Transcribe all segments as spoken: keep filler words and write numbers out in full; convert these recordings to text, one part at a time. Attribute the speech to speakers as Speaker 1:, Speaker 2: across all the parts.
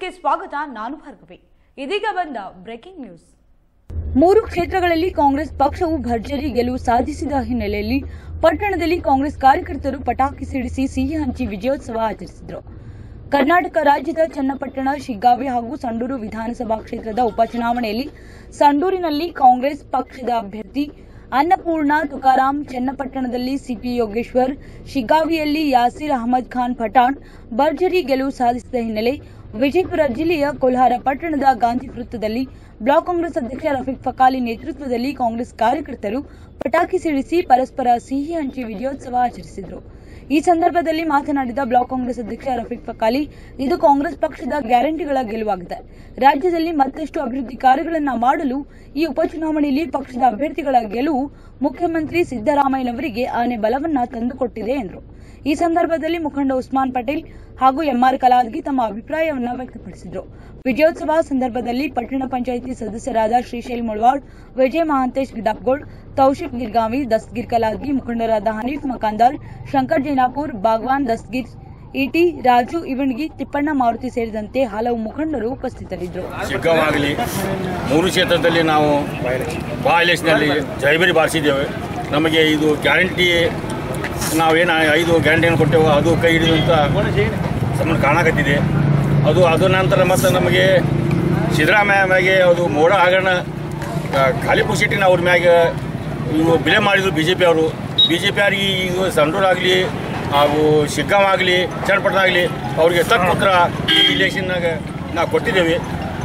Speaker 1: ನ್ಯೂಸ್ಗೆ ಸ್ವಾಗತ. ನಾನು ಭಾರ್ಗವಿ. ಇದೀಗ ಬಂದ ಬ್ರೇಕಿಂಗ್ ನ್ಯೂಸ್.
Speaker 2: ಮೂರು ಕ್ಷೇತ್ರಗಳಲ್ಲಿ ಕಾಂಗ್ರೆಸ್ ಪಕ್ಷವು ಭರ್ಜರಿ ಗೆಲುವು ಸಾಧಿಸಿದ ಹಿನ್ನೆಲೆಯಲ್ಲಿ ಪಟ್ಟಣದಲ್ಲಿ ಕಾಂಗ್ರೆಸ್ ಕಾರ್ಯಕರ್ತರು ಪಟಾಕಿ ಸಿಡಿಸಿ ಸಿಹಿ ಹಂಚಿ ವಿಜಯೋತ್ಸವ ಆಚರಿಸಿದರು. ಕರ್ನಾಟಕ ರಾಜ್ಯದ ಚನ್ನಪಟ್ಟಣ, ಶಿಗ್ಗಾವಿ ಹಾಗೂ ಸಂಡೂರು ವಿಧಾನಸಭಾ ಕ್ಷೇತ್ರದ ಉಪಚುನಾವಣೆಯಲ್ಲಿ ಸಂಡೂರಿನಲ್ಲಿ ಕಾಂಗ್ರೆಸ್ ಪಕ್ಷದ ಅಭ್ಯರ್ಥಿ ಅನ್ನಪೂರ್ಣ ತುಕಾರಾಂ, ಚನ್ನಪಟ್ಟಣದಲ್ಲಿ ಸಿಪಿ ಯೋಗೇಶ್ವರ್, ಶಿಗ್ಗಾವಿಯಲ್ಲಿ ಯಾಸೀರ್ ಅಹಮದ್ ಖಾನ್ ಪಠಾಣ್ ಭರ್ಜರಿ ಗೆಲುವು ಸಾಧಿಸಿದ ಹಿನ್ನೆಲೆ ವಿಜಯಪುರ ಜಿಲ್ಲೆಯ ಕೋಲ್ಹಾರ ಪಟ್ಟಣದ ಗಾಂಧಿ ವೃತ್ತದಲ್ಲಿ ಬ್ಲಾಕ್ ಕಾಂಗ್ರೆಸ್ ಅಧ್ಯಕ್ಷ ರಫೀಕ್ ಫಕಾಲಿ ನೇತೃತ್ವದಲ್ಲಿ ಕಾಂಗ್ರೆಸ್ ಕಾರ್ಯಕರ್ತರು ಪಟಾಕಿ ಸಿಡಿಸಿ ಪರಸ್ಪರ ಸಿಹಿ ಹಂಚಿ ವಿಜಯೋತ್ಸವ ಆಚರಿಸಿದರು. ಈ ಸಂದರ್ಭದಲ್ಲಿ ಮಾತನಾಡಿದ ಬ್ಲಾಕ್ ಕಾಂಗ್ರೆಸ್ ಅಧ್ಯಕ್ಷ ರಫೀಕ್ ಫಕಾಲಿ, ಇದು ಕಾಂಗ್ರೆಸ್ ಪಕ್ಷದ ಗ್ಯಾರಂಟಿಗಳ ಗೆಲುವಾಗಿದೆ. ರಾಜ್ಯದಲ್ಲಿ ಮತ್ತಷ್ಟು ಅಭಿವೃದ್ಧಿ ಕಾರ್ಯಗಳನ್ನು ಮಾಡಲು ಈ ಉಪಚುನಾವಣೆಯಲ್ಲಿ ಪಕ್ಷದ ಅಭ್ಯರ್ಥಿಗಳ ಗೆಲುವು ಮುಖ್ಯಮಂತ್ರಿ ಸಿದ್ದರಾಮಯ್ಯನವರಿಗೆ ಆನೆ ಬಲವನ್ನ ತಂದುಕೊಟ್ಟಿದೆ ಎಂದರು. ಈ ಸಂದರ್ಭದಲ್ಲಿ ಮುಖಂಡ ಉಸ್ಮಾನ್ ಪಟೇಲ್ ಹಾಗೂ ಎಂಆರ್ ಕಲಾದ್ಗಿ ತಮ್ಮ ಅಭಿಪ್ರಾಯವನ್ನು ವ್ಯಕ್ತಪಡಿಸಿದರು. ವಿಜಯೋತ್ಸವ ಸಂದರ್ಭದಲ್ಲಿ ಪಟ್ಟಣ ಪಂಚಾಯಿತಿ ಸದಸ್ಯರಾದ ಶ್ರೀಶೈಲ್ ಮುಳವಾಡ್, ವಿಜಯ್ ಮಹಾಂತೇಶ್ ಗಿಡಾಪ್ಗೋಳ್, ತೌಶಿಫ್ ಗಿರ್ಗಾವಿ, ದಸ್ತಗೀರ್ ಕಲಾದ್ಗಿ, ಮುಖಂಡರಾದ ಹನೀಫ್ ಮಕಾಂದಾರ್, ಶಂಕರ್ ಜೈನಾಪುರ್, ಬಾಗ್ವಾನ್ ದಸ್ತಗೀರ್, ಇಟಿ ರಾಜು ಇವಣಗಿ, ತಿಪ್ಪಣ್ಣ ಮಾರುತಿ ಸೇರಿದಂತೆ ಹಲವು ಮುಖಂಡರು ಉಪಸ್ಥಿತರಿದ್ದರು.
Speaker 3: ಶಿಗ್ಗಾವಾಗಲಿ ಮೂರು ಕ್ಷೇತ್ರದಲ್ಲಿ ನಾವು ಬಾ ಎಲೆಕ್ಷನ್ನಲ್ಲಿ ಜೈಬರಿ ಬಾರಿಸಿದ್ದೇವೆ. ನಮಗೆ ಇದು ಗ್ಯಾರಂಟಿ, ನಾವೇನು ಐದು ಗ್ಯಾರಂಟಿಯನ್ನು ಕೊಟ್ಟೆವು ಅದು ಕೈ ಹಿಡಿದಂಥ ನಮಗೆ ಕಾಣಕತ್ತಿದೆ. ಅದು ಅದು ನಂತರ ಮತ್ತು ನಮಗೆ ಸಿದ್ದರಾಮಯ್ಯ ಮ್ಯಾಗೆ ಅದು ಮೋಡ ಹಗರಣ ಖಾಲಿ ಪುಸಿಟ್ಟಿನ ಅವ್ರ ಮ್ಯಾಗೆ ಇವು ಬಿಲೆ ಮಾಡಿದ್ರು ಬಿ ಜೆ ಪಿ ಅವರು. ಬಿ ಜೆ ಪಿ ಅವರಿಗೆ ಈಗ ಸಂಡೂರಾಗಲಿ ಹಾಗೂ ಶಿಗ್ಗಾಂವ್ ಆಗಲಿ ಚನ್ನಪಟ್ಟಣ ಆಗಲಿ ಅವ್ರಿಗೆ ತಕ್ಕ ಉತ್ತರ ಈ ಇಲೆಕ್ಷನ್ನಾಗ ನಾವು ಕೊಟ್ಟಿದ್ದೇವೆ.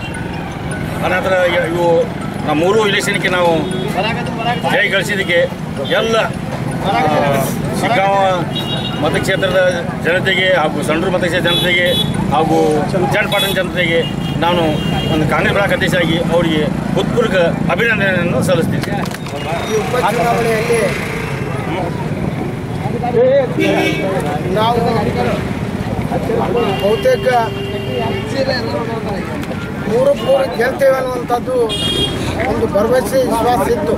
Speaker 3: ಅನಂತರ ಇವು ನಾವು ಮೂರು ಇಲೆಕ್ಷನ್ಗೆ ನಾವು ಜಯ ಗಳಿಸಿದ್ದಕ್ಕೆ ಎಲ್ಲ ಶಿಗ್ಗಾಂವ್ ಮತಕ್ಷೇತ್ರದ ಜನತೆಗೆ ಹಾಗೂ ಸಂಡೂರು ಮತಕ್ಷೇತ್ರದ ಜನತೆಗೆ ಹಾಗೂ ಚನ್ನಪಟ್ಟಣ ಜನತೆಗೆ ನಾನು ಒಂದು ಕಾಂಗ್ರೆಸ್ ಬ್ಲಾಕ್ ಅಧ್ಯಕ್ಷರಾಗಿ ಅವರಿಗೆ ಹೃತ್ಪೂರ್ವಕ ಅಭಿನಂದನೆಯನ್ನು ಸಲ್ಲಿಸ್ತೀನಿ.
Speaker 4: ಈ ಉಪಚುನಾವಣೆಯಲ್ಲಿ ನಾವು ಬಹುತೇಕ ಮೂರು ಮೂರು ಗೆಲ್ತೇವೆ ಅನ್ನುವಂಥದ್ದು ಒಂದು ಭರವಸೆ, ವಿಶ್ವಾಸ ಇತ್ತು.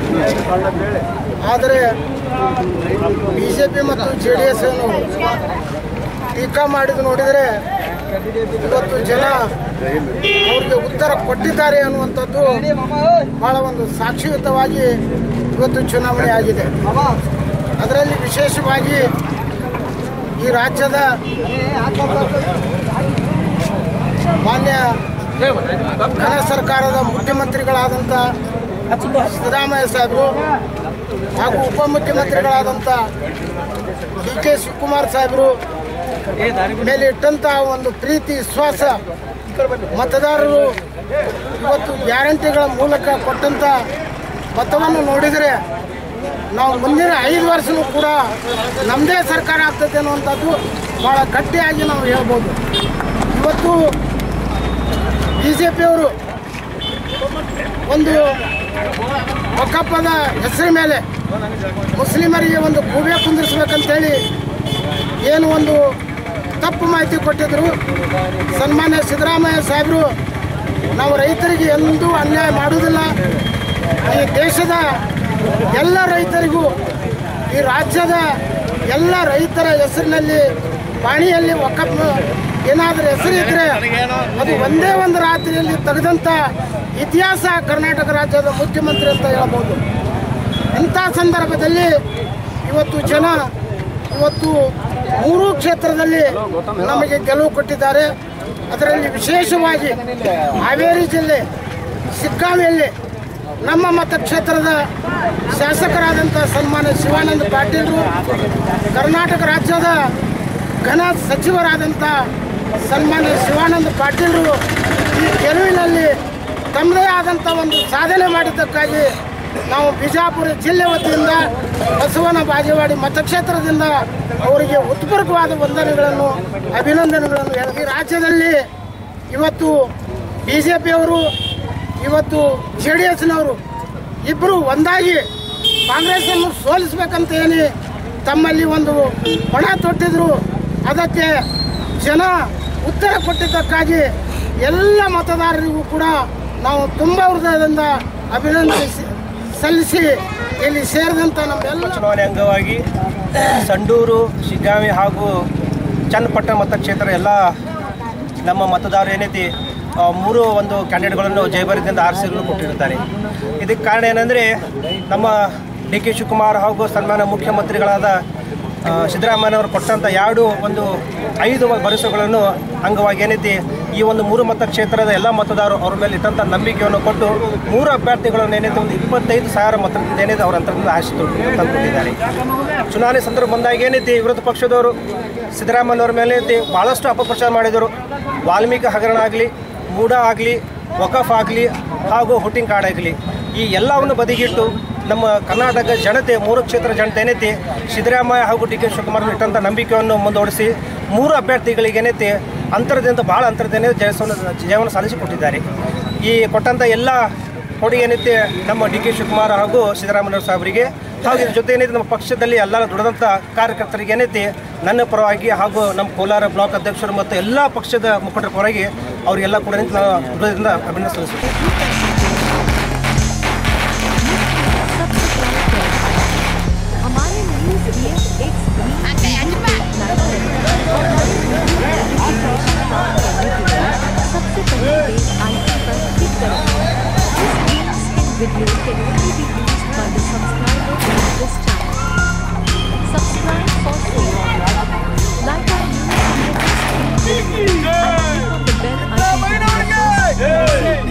Speaker 4: ಆದರೆ ಬಿ ಜೆ ಪಿ ಮತ್ತು ಜೆ ಡಿ ಎಸ್ ಅನ್ನು ಟೀಕಾ ಮಾಡಿದ್ದು ನೋಡಿದರೆ ಇವತ್ತು ಜನ ಅವರಿಗೆ ಉತ್ತರ ಕೊಟ್ಟಿದ್ದಾರೆ ಅನ್ನುವಂಥದ್ದು ಬಹಳ ಒಂದು ಸಾಕ್ಷಿಯುತವಾಗಿ ಇವತ್ತು ಚುನಾವಣೆ ಆಗಿದೆ. ಅದರಲ್ಲಿ ವಿಶೇಷವಾಗಿ ಈ ರಾಜ್ಯದ ಮಾನ್ಯ ಘನ ಸರ್ಕಾರದ ಮುಖ್ಯಮಂತ್ರಿಗಳಾದಂಥ ಸಿದ್ದರಾಮಯ್ಯ ಸಾಹೇಬರು ಹಾಗೂ ಉಪಮುಖ್ಯಮಂತ್ರಿಗಳಾದಂಥ ಡಿ ಕೆ ಶಿವಕುಮಾರ್ ಸಾಹೇಬರು ಮೇಲೆ ಇಟ್ಟಂಥ ಒಂದು ಪ್ರೀತಿ, ವಿಶ್ವಾಸ, ಮತದಾರರು ಇವತ್ತು ಗ್ಯಾರಂಟಿಗಳ ಮೂಲಕ ಕೊಟ್ಟಂಥ ಮತವನ್ನು ನೋಡಿದರೆ ನಾವು ಮುಂದಿನ ಐದು ವರ್ಷವೂ ಕೂಡ ನಮ್ಮದೇ ಸರ್ಕಾರ ಆಗ್ತದೆ ಅನ್ನುವಂಥದ್ದು ಭಾಳ ಗಟ್ಟಿಯಾಗಿ ನಾವು ಹೇಳ್ಬೋದು. ಇವತ್ತು ಬಿ ಜೆ ಪಿಯವರು ಒಂದು ಒಕ್ಕಪ್ಪದ ಹೆಸರು ಮೇಲೆ ಮುಸ್ಲಿಮರಿಗೆ ಒಂದು ಗೂಬೆ ಕುಂದಿರಿಸ್ಬೇಕಂತೇಳಿ ಏನು ಒಂದು ತಪ್ಪು ಮಾಹಿತಿ ಕೊಟ್ಟಿದ್ದರು. ಸನ್ಮಾನ್ಯ ಸಿದ್ದರಾಮಯ್ಯ ಸಾಹೇಬರು ನಾವು ರೈತರಿಗೆ ಎಂದೂ ಅನ್ಯಾಯ ಮಾಡುವುದಿಲ್ಲ, ಈ ದೇಶದ ಎಲ್ಲ ರೈತರಿಗೂ, ಈ ರಾಜ್ಯದ ಎಲ್ಲ ರೈತರ ಹೆಸರಿನಲ್ಲಿ ಪಾಣಿಯಲ್ಲಿ ಒಕ್ಕಪ್ಪ ಏನಾದರೂ ಹೆಸರಿದ್ದರೆ ಅದು ಒಂದೇ ಒಂದು ರಾತ್ರಿಯಲ್ಲಿ ತೆಗೆದಂಥ ಇತಿಹಾಸ ಕರ್ನಾಟಕ ರಾಜ್ಯದ ಮುಖ್ಯಮಂತ್ರಿ ಅಂತ ಹೇಳ್ಬೋದು. ಇಂಥ ಸಂದರ್ಭದಲ್ಲಿ ಇವತ್ತು ಜನ ಇವತ್ತು ಮೂರೂ ಕ್ಷೇತ್ರದಲ್ಲಿ ನಮಗೆ ಗೆಲುವು ಕೊಟ್ಟಿದ್ದಾರೆ. ಅದರಲ್ಲಿ ವಿಶೇಷವಾಗಿ ಹಾವೇರಿ ಜಿಲ್ಲೆ ಶಿಗ್ಗಾಂವಿಯಲ್ಲಿ ನಮ್ಮ ಮತಕ್ಷೇತ್ರದ ಶಾಸಕರಾದಂಥ ಸನ್ಮಾನ್ಯ ಶಿವಾನಂದ ಪಾಟೀಲರು, ಕರ್ನಾಟಕ ರಾಜ್ಯದ ಘನ ಸಚಿವರಾದಂಥ ಸನ್ಮಾನ್ಯ ಶಿವಾನಂದ ಪಾಟೀಲರು ಈ ಗೆಲುವಿನಲ್ಲಿ ತಮ್ಮದೇ ಆದಂಥ ಒಂದು ಸಾಧನೆ ಮಾಡಿದ್ದಕ್ಕಾಗಿ ನಾವು ಬಿಜಾಪುರ ಜಿಲ್ಲೆ ವತಿಯಿಂದ ಬಸವನ ಬಾಗೇವಾಡಿ ಮತಕ್ಷೇತ್ರದಿಂದ ಅವರಿಗೆ ಉತ್ಪೂರ್ವಕವಾದ ವಂದನೆಗಳನ್ನು, ಅಭಿನಂದನೆಗಳನ್ನು ಹೇಳಿದ್ವಿ. ರಾಜ್ಯದಲ್ಲಿ ಇವತ್ತು ಬಿ ಜೆ ಪಿಯವರು ಇವತ್ತು ಜೆ ಡಿ ಎಸ್ನವರು ಇಬ್ಬರು ಒಂದಾಗಿ ಕಾಂಗ್ರೆಸ್ಸನ್ನು ಸೋಲಿಸಬೇಕಂತ ಹೇಳಿ ತಮ್ಮಲ್ಲಿ ಒಂದು ಪಣ ತೊಟ್ಟಿದ್ರು. ಅದಕ್ಕೆ ಜನ ಉತ್ತರ ಕೊಟ್ಟಿದ್ದಕ್ಕಾಗಿ ಎಲ್ಲ ಮತದಾರರಿಗೂ ಕೂಡ ನಾವು ತುಂಬ ಹೃದಯದಿಂದ ಅಭಿನಂದನೆ ಸಲ್ಲಿಸಿ ಇಲ್ಲಿ ಸೇರಿದಂಥ ನಮ್ಮೆಲ್ಲ
Speaker 5: ಚುನಾವಣೆ ಅಂಗವಾಗಿ ಸಂಡೂರು, ಶಿಗ್ಗಾಂವಿ ಹಾಗೂ ಚನ್ನಪಟ್ಟಣ ಮತಕ್ಷೇತ್ರ ಎಲ್ಲ ನಮ್ಮ ಮತದಾರರು ಏನೈತಿ ಮೂರು ಒಂದು ಕ್ಯಾಂಡಿಡೇಟ್ಗಳನ್ನು ಜಯಭರದಿಂದ ಆರಿಸಲು ಕೊಟ್ಟಿರುತ್ತಾರೆ. ಇದಕ್ಕೆ ಕಾರಣ ಏನಂದರೆ ನಮ್ಮ ಡಿ ಕೆ ಶಿವಕುಮಾರ್ ಹಾಗೂ ಸನ್ಮಾನ್ಯ ಮುಖ್ಯಮಂತ್ರಿಗಳಾದ ಸಿದ್ದರಾಮಯ್ಯನವರು ಕೊಟ್ಟಂಥ ಎರಡು ಒಂದು ಐದು ಭರವಸೆಗಳನ್ನು ಅಂಗವಾಗಿ ಏನೈತಿ ಈ ಒಂದು ಮೂರು ಮತಕ್ಷೇತ್ರದ ಎಲ್ಲ ಮತದಾರರು ಅವ್ರ ಮೇಲೆ ಇಟ್ಟಂಥ ನಂಬಿಕೆಯನ್ನು ಕೊಟ್ಟು ಮೂರು ಅಭ್ಯರ್ಥಿಗಳನ್ನು ಏನೈತೆ ಒಂದು ಇಪ್ಪತ್ತೈದು ಸಾವಿರ ಮತದಿಂದ ಏನೈತೆ ಅವರ ಅಂತರದಿಂದ ಆಶೆ ತಂದುಕೊಂಡಿದ್ದಾರೆ. ಚುನಾವಣೆ ಸಂದರ್ಭ ಬಂದಾಗ ಏನೈತಿ ವಿರೋಧ ಪಕ್ಷದವರು ಸಿದ್ದರಾಮಯ್ಯನವ್ರ ಮೇಲೆ ಐತಿ ಭಾಳಷ್ಟು ಅಪಪ್ರಚಾರ ಮಾಡಿದರು. ವಾಲ್ಮೀಕಿ ಹಗರಣ ಆಗಲಿ, ಮೂಡ ಆಗಲಿ, ವಕಫ್ ಆಗಲಿ ಹಾಗೂ ಹುಟ್ಟಿಂಗ್ ಕಾರ್ಡ್ ಆಗಲಿ ಈ ಎಲ್ಲವನ್ನು ಬದಿಗಿಟ್ಟು ನಮ್ಮ ಕರ್ನಾಟಕ ಜನತೆ ಮೂರು ಕ್ಷೇತ್ರ ಜನತೆ ಏನೈತಿ ಸಿದ್ದರಾಮಯ್ಯ ಹಾಗೂ ಡಿ ಕೆ ಶಿವಕುಮಾರ್ ಇಟ್ಟಂಥ ನಂಬಿಕೆಯನ್ನು ಮುಂದುವರಿಸಿ ಮೂರು ಅಭ್ಯರ್ಥಿಗಳಿಗೆ ಏನೈತಿ ಅಂತರದಿಂದ ಭಾಳ ಅಂತರದಿಂದ ಜಯವನ್ನು ಜಯವನ್ನು ಸಾಧಿಸಿಕೊಟ್ಟಿದ್ದಾರೆ. ಈ ಕೊಟ್ಟಂಥ ಎಲ್ಲ ಕೊಡುಗೆ ಏನೈತಿ ನಮ್ಮ ಡಿ ಕೆ ಶಿವಕುಮಾರ್ ಹಾಗೂ ಸಿದ್ದರಾಮಯ್ಯ ಸಾಹೇಬರಿಗೆ ಹಾಗೂ ಇದ್ರ ಜೊತೆ ಏನೈತಿ ನಮ್ಮ ಪಕ್ಷದಲ್ಲಿ ಎಲ್ಲ ದುಡಿದಂಥ ಕಾರ್ಯಕರ್ತರಿಗೆ ಏನೈತಿ ನನ್ನ ಪರವಾಗಿ ಹಾಗೂ ನಮ್ಮ ಕೋಲಾರ ಬ್ಲಾಕ್ ಅಧ್ಯಕ್ಷರು ಮತ್ತು ಎಲ್ಲ ಪಕ್ಷದ ಮುಖಂಡರ ಪರವಾಗಿ ಅವರಿಗೆಲ್ಲ ಕೂಡ ನಾನು ಹೃದಯದಿಂದ ಅಭಿನಂದನೆ ಸಲ್ಲಿಸುತ್ತೇನೆ.
Speaker 6: Video can only be used by the subscribers of this channel. Subscribe for free. Like our news and click on the bell icon to receive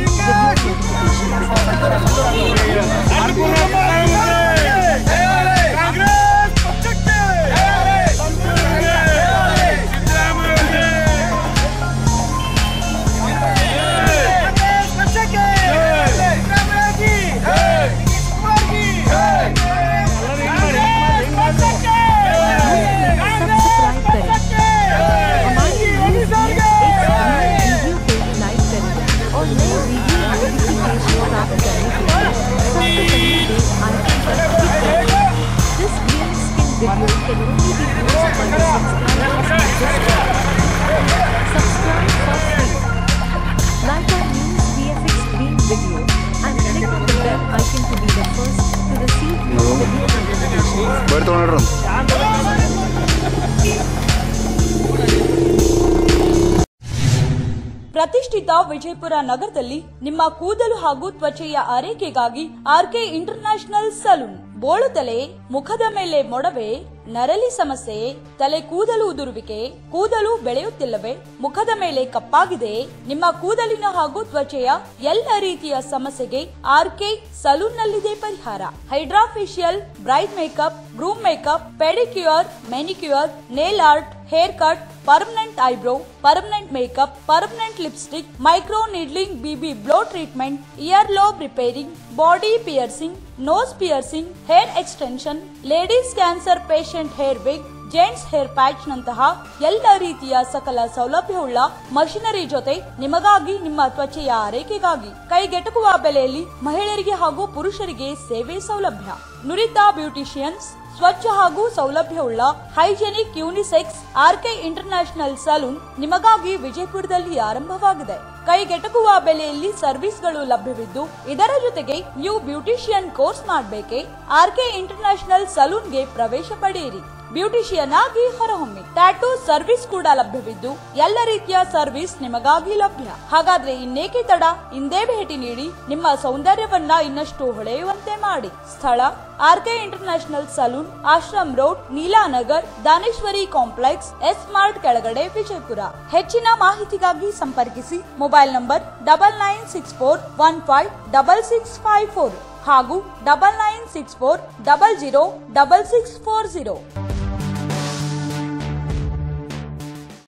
Speaker 2: ಪ್ರತಿಷ್ಠಿತ ವಿಜಯಪುರ ನಗರದಲ್ಲಿ ನಿಮ್ಮ ಕೂದಲು ಹಾಗೂ ತ್ವಚೆಯ ಆರೈಕೆಗಾಗಿ ಆರ್ಕೆ ಇಂಟರ್ನ್ಯಾಷನಲ್ ಸಲೂನ್. ಬೋಳು ತಲೆ, ಮುಖದ ಮೇಲೆ ಮೊಡವೆ, ನರಳಿ ಸಮಸ್ಯೆ, ತಲೆ ಕೂದಲು ಉದುರುವಿಕೆ, ಕೂದಲು ಬೆಳೆಯುತ್ತಿಲ್ಲವೇ, ಮುಖದ ಮೇಲೆ ಕಪ್ಪಾಗಿದೆ, ನಿಮ್ಮ ಕೂದಲಿನ ಹಾಗೂ ತ್ವಚೆಯ ಎಲ್ಲ ರೀತಿಯ ಸಮಸ್ಯೆಗೆ ಆರ್ಕೆ ಸಲೂನ್ ನಲ್ಲಿದೆ ಪರಿಹಾರ. Hydra facial, bright makeup, groom makeup, pedicure, manicure, nail art, hair cut, permanent eyebrow, permanent makeup, permanent lipstick, micro needling, BB blow treatment, ear lobe repairing, body piercing, nose piercing, hair extension, ladies cancer patient hair wig, gents hair patch ನಂತಹ ಎಲ್ಲ ರೀತಿಯ ಸಕಲ ಸೌಲಭ್ಯವುಳ್ಳ machinery ಜೊತೆ ನಿಮಗಾಗಿ ನಿಮ್ಮ ತ್ವಚೆಯ ಆರೈಕೆಗಾಗಿ ಕೈಗೆಟುಕುವ ಬೆಲೆಯಲ್ಲಿ ಮಹಿಳೆಯರಿಗೆ ಹಾಗೂ ಪುರುಷರಿಗೆ ಸೇವೆ ಸೌಲಭ್ಯ. ನುರಿತ ಬ್ಯೂಟಿಷಿಯನ್ಸ್, ಸ್ವಚ್ಛ ಹಾಗೂ ಸೌಲಭ್ಯವುಳ್ಳ hygienic unisex RK international salon ನಿಮಗಾಗಿ ವಿಜಯಪುರದಲ್ಲಿ ಆರಂಭವಾಗಿದೆ. ಕೈಗೆಟಕುವ ಬೆಲೆಯಲ್ಲಿ ಸರ್ವಿಸ್ಗಳು ಲಭ್ಯವಿದ್ದು ಇದರ ಜೊತೆಗೆ ನೀವು ಬ್ಯೂಟಿಷಿಯನ್ ಕೋರ್ಸ್ ಮಾಡಬೇಕೆ? ಆರ್ಕೆ ಇಂಟರ್ನ್ಯಾಷನಲ್ ಸಲೂನ್ಗೆ ಪ್ರವೇಶ ಪಡೆಯಿರಿ. ಬ್ಯೂಟಿಷಿಯನ್ ಆಗಿ ಹೊರಹೊಮ್ಮಿ. ಟ್ಯಾಟೂ ಸರ್ವಿಸ್ ಕೂಡ ಲಭ್ಯವಿದ್ದು ಎಲ್ಲ ರೀತಿಯ ಸರ್ವಿಸ್ ನಿಮಗಾಗಿ ಲಭ್ಯ. ಹಾಗಾದ್ರೆ ಇನ್ನೇಕೆ ತಡ? ಇಂದೇ ಭೇಟಿ ನೀಡಿ ನಿಮ್ಮ ಸೌಂದರ್ಯವನ್ನ ಇನ್ನಷ್ಟು ಹೊಳೆಯುವಂತೆ ಮಾಡಿ. ಸ್ಥಳ RK international salon, Ashram road, Neelanagar, Daneshwari complex, S mart ಕೆಳಗಡೆ, ವಿಜಯಪುರ. ಹೆಚ್ಚಿನ ಮಾಹಿತಿಗಾಗಿ ಸಂಪರ್ಕಿಸಿ mobile number double nine six four one five double six five four ಹಾಗೂ double nine six four double zero double six four zero.